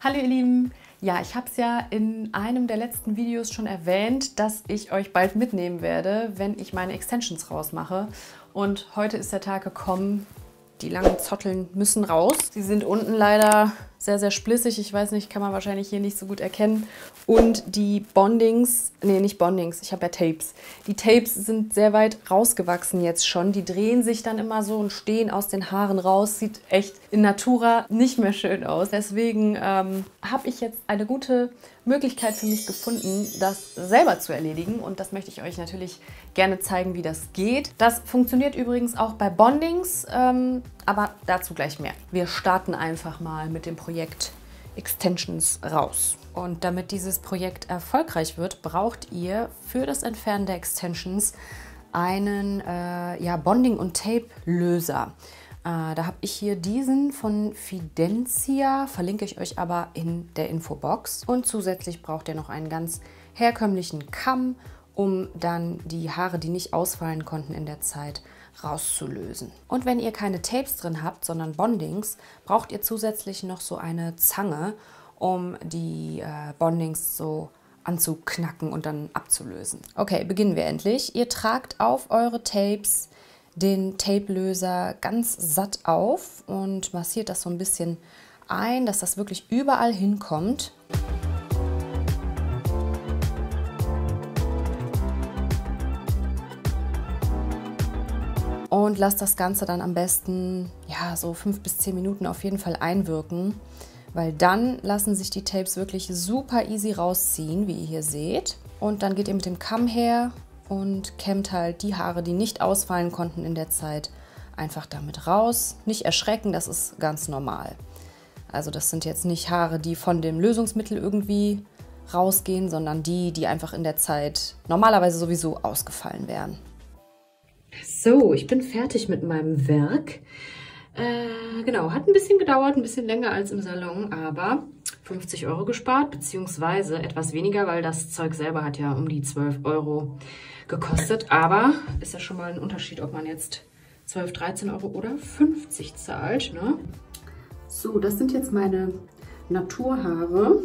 Hallo ihr Lieben! Ja, ich habe es ja in einem der letzten Videos schon erwähnt, dass ich euch bald mitnehmen werde, wenn ich meine Extensions rausmache. Und heute ist der Tag gekommen, die langen Zotteln müssen raus. Sie sind unten leider sehr, sehr splissig. Ich weiß nicht, kann man wahrscheinlich hier nicht so gut erkennen. Und die Bondings, nee, nicht Bondings, ich habe ja Tapes. Die Tapes sind sehr weit rausgewachsen jetzt schon. Die drehen sich dann immer so und stehen aus den Haaren raus. Sieht echt in Natura nicht mehr schön aus. Deswegen habe ich jetzt eine gute Möglichkeit für mich gefunden, das selber zu erledigen. Und das möchte ich euch natürlich gerne zeigen, wie das geht. Das funktioniert übrigens auch bei Bondings, aber dazu gleich mehr. Wir starten einfach mal mit dem Projekt Extensions raus. Und damit dieses Projekt erfolgreich wird, braucht ihr für das Entfernen der Extensions einen Bonding- und Tape-Löser. Da habe ich hier diesen von Fidencia, verlinke ich euch aber in der Infobox. Und zusätzlich braucht ihr noch einen ganz herkömmlichen Kamm, um dann die Haare, die nicht ausfallen konnten in der Zeit, rauszulösen. Und wenn ihr keine Tapes drin habt, sondern Bondings, braucht ihr zusätzlich noch so eine Zange, um die Bondings so anzuknacken und dann abzulösen. Okay, beginnen wir endlich. Ihr tragt auf eure Tapes den Tape-Löser ganz satt auf und massiert das so ein bisschen ein, dass das wirklich überall hinkommt. Und lasst das Ganze dann am besten so 5 bis 10 Minuten auf jeden Fall einwirken, weil dann lassen sich die Tapes wirklich super easy rausziehen, wie ihr hier seht. Und dann geht ihr mit dem Kamm her und kämmt halt die Haare, die nicht ausfallen konnten in der Zeit, einfach damit raus. Nicht erschrecken, das ist ganz normal. Also das sind jetzt nicht Haare, die von dem Lösungsmittel irgendwie rausgehen, sondern die einfach in der Zeit normalerweise sowieso ausgefallen wären. So, ich bin fertig mit meinem Werk. Genau, hat ein bisschen gedauert, ein bisschen länger als im Salon, aber 50 € gespart, beziehungsweise etwas weniger, weil das Zeug selber hat ja um die 12 € gekostet. Aber ist ja schon mal ein Unterschied, ob man jetzt 12, 13 € oder 50 zahlt, ne? So, das sind jetzt meine Naturhaare.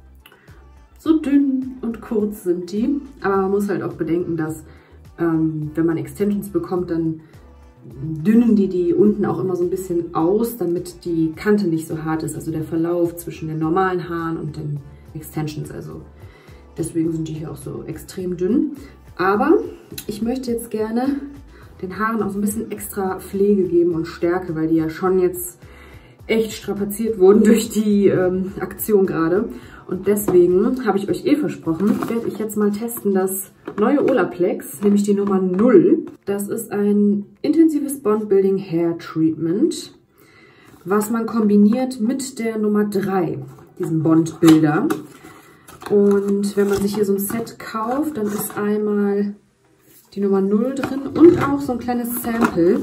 So dünn und kurz sind die, aber man muss halt auch bedenken, dass wenn man Extensions bekommt, dann dünnen die unten auch immer so ein bisschen aus, damit die Kante nicht so hart ist, also der Verlauf zwischen den normalen Haaren und den Extensions. Also deswegen sind die hier auch so extrem dünn. Aber ich möchte jetzt gerne den Haaren auch so ein bisschen extra Pflege geben und Stärke, weil die ja schon jetzt echt strapaziert wurden durch die Aktion gerade. Und deswegen habe ich euch versprochen, werde ich jetzt mal testen das neue Olaplex, nämlich die Nummer 0. Das ist ein intensives Bond-Building Hair Treatment, was man kombiniert mit der Nummer 3, diesem Bond-Builder. Und wenn man sich hier so ein Set kauft, dann ist einmal die Nummer 0 drin und auch so ein kleines Sample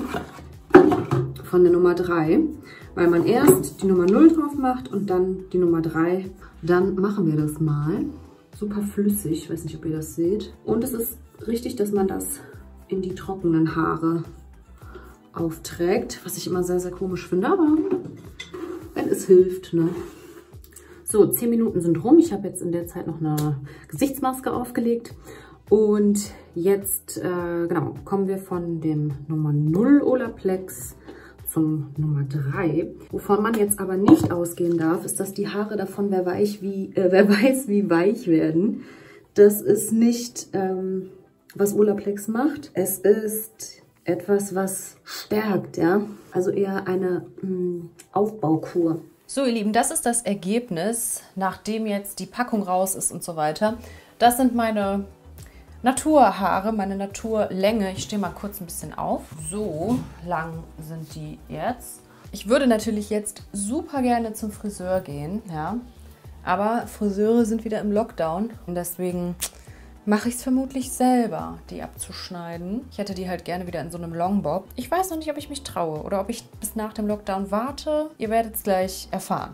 von der Nummer 3, weil man erst die Nummer 0 drauf macht und dann die Nummer 3. Dann machen wir das mal. Super flüssig, ich weiß nicht, ob ihr das seht. Und es ist richtig, dass man das in die trockenen Haare aufträgt, was ich immer sehr, sehr komisch finde, aber wenn es hilft, ne? So, 10 Minuten sind rum. Ich habe jetzt in der Zeit noch eine Gesichtsmaske aufgelegt. Und jetzt, kommen wir von dem Nummer 0 Olaplex zum Nummer 3. Wovon man jetzt aber nicht ausgehen darf, ist, dass die Haare davon, wer weiß wie weich werden. Das ist nicht, was Olaplex macht. Es ist etwas, was stärkt, ja. Also eher eine Aufbaukur. So, ihr Lieben, das ist das Ergebnis, nachdem jetzt die Packung raus ist und so weiter. Das sind meine Naturhaare, meine Naturlänge. Ich stehe mal kurz ein bisschen auf. So lang sind die jetzt. Ich würde natürlich jetzt super gerne zum Friseur gehen, ja. Aber Friseure sind wieder im Lockdown und deswegen mache ich es vermutlich selber, die abzuschneiden. Ich hätte die halt gerne wieder in so einem Longbob. Ich weiß noch nicht, ob ich mich traue oder ob ich bis nach dem Lockdown warte. Ihr werdet es gleich erfahren.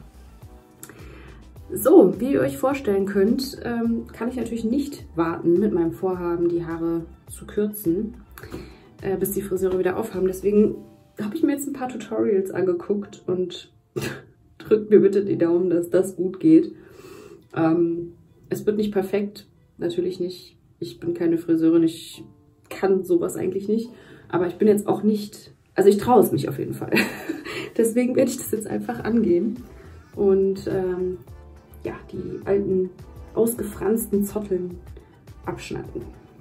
So, wie ihr euch vorstellen könnt, kann ich natürlich nicht warten mit meinem Vorhaben, die Haare zu kürzen, bis die Friseure wieder aufhaben. Deswegen habe ich mir jetzt ein paar Tutorials angeguckt und Drückt mir bitte die Daumen, dass das gut geht. Es wird nicht perfekt, natürlich nicht. Ich bin keine Friseurin, ich kann sowas eigentlich nicht. Aber ich bin jetzt auch nicht, also ich traue es mich auf jeden Fall. Deswegen werde ich das jetzt einfach angehen. Und ja, die alten, ausgefransten Zotteln abschneiden.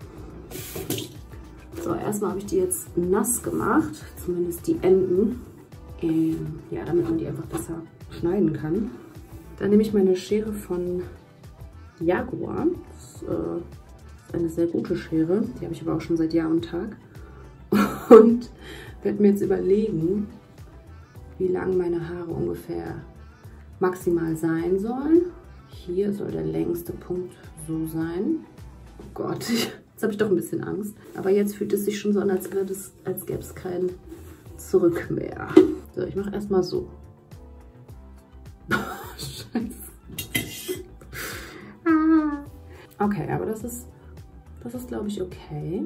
So, erstmal habe ich die jetzt nass gemacht, zumindest die Enden. Ja, damit man die einfach besser schneiden kann. Dann nehme ich meine Schere von Jaguar. Das ist eine sehr gute Schere. Die habe ich aber auch schon seit Jahr und Tag. Und werde mir jetzt überlegen, wie lang meine Haare ungefähr maximal sein sollen. Hier soll der längste Punkt so sein. Oh Gott, jetzt habe ich doch ein bisschen Angst. Aber jetzt fühlt es sich schon so an, als gäbe es kein Zurück mehr. So, ich mache erstmal so. Scheiße. Okay, aber das ist glaube ich, okay.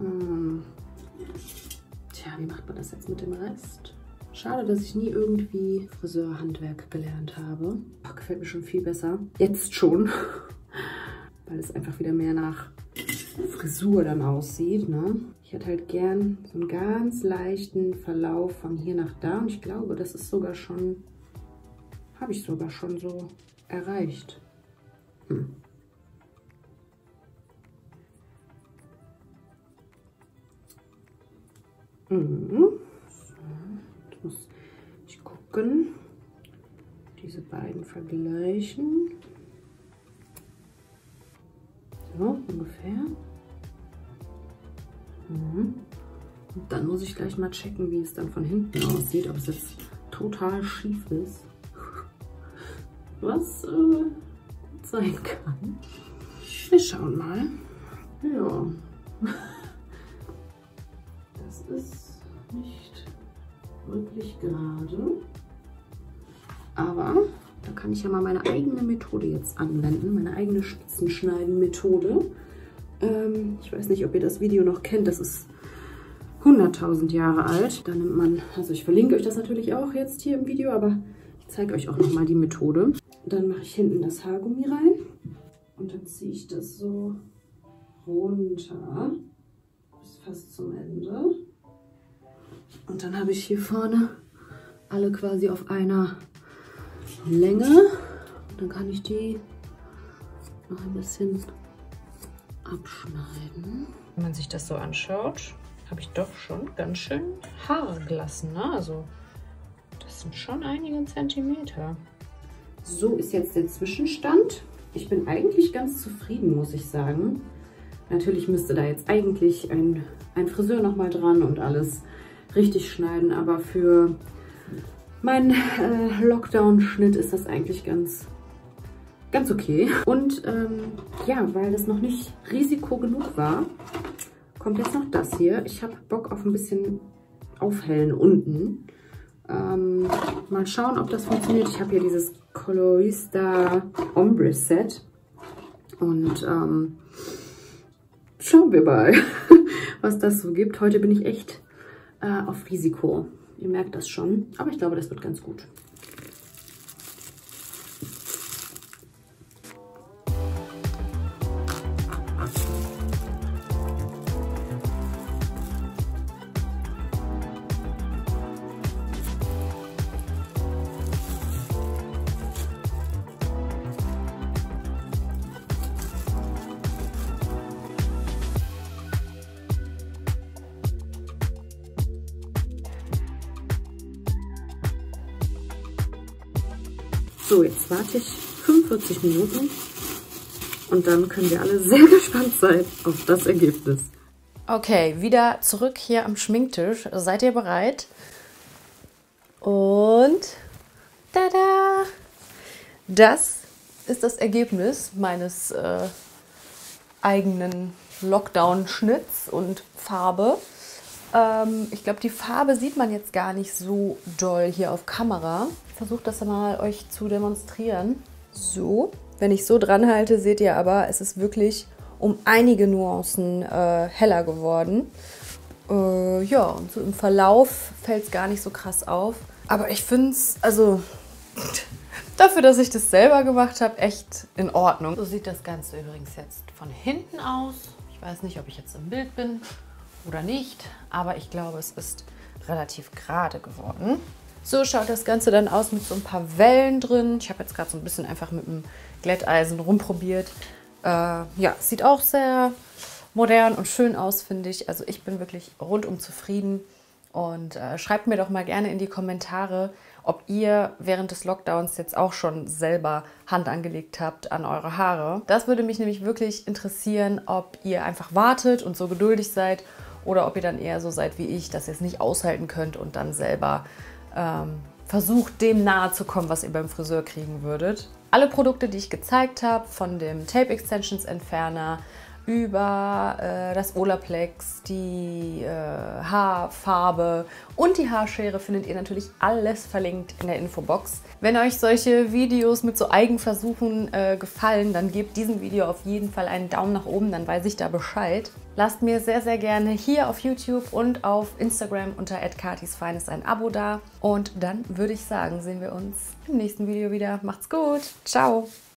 Tja, wie macht man das jetzt mit dem Rest? Schade, dass ich nie irgendwie Friseurhandwerk gelernt habe. Oh, gefällt mir schon viel besser. Jetzt schon. Weil es einfach wieder mehr nach Frisur dann aussieht, ne? Ich hätte halt gern so einen ganz leichten Verlauf von hier nach da. Und ich glaube, das ist sogar schon, habe ich sogar schon so erreicht. So, jetzt muss ich gucken, diese beiden vergleichen. So, ungefähr. Und dann muss ich gleich mal checken, wie es dann von hinten aussieht, ob es jetzt total schief ist. Was sein kann. Wir schauen mal. Ja. Das ist nicht wirklich gerade. Aber da kann ich ja mal meine eigene Methode jetzt anwenden. Meine eigene Spitzenschneiden-Methode. Ich weiß nicht, ob ihr das Video noch kennt. Das ist 100.000 Jahre alt. Da nimmt man, also ich verlinke euch das natürlich auch jetzt hier im Video, aber ich zeige euch auch nochmal die Methode. Dann mache ich hinten das Haargummi rein und dann ziehe ich das so runter bis fast zum Ende. Und dann habe ich hier vorne alle quasi auf einer Länge. Und dann kann ich die noch ein bisschen abschneiden. Wenn man sich das so anschaut, habe ich doch schon ganz schön Haare gelassen, ne? Also das sind schon einige Zentimeter. So ist jetzt der Zwischenstand. Ich bin eigentlich ganz zufrieden, muss ich sagen. Natürlich müsste da jetzt eigentlich ein Friseur nochmal dran und alles richtig schneiden, aber für meinen Lockdown-Schnitt ist das eigentlich ganz okay. Und ja, weil das noch nicht Risiko genug war, kommt jetzt noch das hier. Ich habe Bock auf ein bisschen Aufhellen unten. Mal schauen, ob das funktioniert. Ich habe hier dieses Colorista Ombre Set. Und schauen wir mal, was das so gibt. Heute bin ich echt auf Risiko. Ihr merkt das schon. Aber ich glaube, das wird ganz gut. So, jetzt warte ich 45 Minuten und dann können wir alle sehr gespannt sein auf das Ergebnis. Okay, wieder zurück hier am Schminktisch. Seid ihr bereit? Und tada! Das ist das Ergebnis meines eigenen Lockdown-Schnitts und Farbe. Ich glaube, die Farbe sieht man jetzt gar nicht so doll hier auf Kamera. Ich versuche das mal euch zu demonstrieren. So, wenn ich so dran halte, seht ihr aber, es ist wirklich um einige Nuancen heller geworden. Ja, und so im Verlauf fällt es gar nicht so krass auf. Aber ich finde es, also dafür, dass ich das selber gemacht habe, echt in Ordnung. So sieht das Ganze übrigens jetzt von hinten aus. Ich weiß nicht, ob ich jetzt im Bild bin oder nicht, aber ich glaube, es ist relativ gerade geworden. So schaut das Ganze dann aus mit so ein paar Wellen drin. Ich habe jetzt gerade so ein bisschen einfach mit dem Glätteisen rumprobiert. Ja, sieht auch sehr modern und schön aus, finde ich. Also ich bin wirklich rundum zufrieden. Und schreibt mir doch mal gerne in die Kommentare, ob ihr während des Lockdowns jetzt auch schon selber Hand angelegt habt an eure Haare. Das würde mich nämlich wirklich interessieren, ob ihr einfach wartet und so geduldig seid oder ob ihr dann eher so seid wie ich, dass ihr es nicht aushalten könnt und dann selber versucht, dem nahe zu kommen, was ihr beim Friseur kriegen würdet. Alle Produkte, die ich gezeigt habe, von dem Tape Extensions Entferner über das Olaplex, die Haarfarbe und die Haarschere findet ihr natürlich alles verlinkt in der Infobox. Wenn euch solche Videos mit so Eigenversuchen gefallen, dann gebt diesem Video auf jeden Fall einen Daumen nach oben, dann weiß ich da Bescheid. Lasst mir sehr, sehr gerne hier auf YouTube und auf Instagram unter @katisfeines ein Abo da. Und dann würde ich sagen, sehen wir uns im nächsten Video wieder. Macht's gut. Ciao.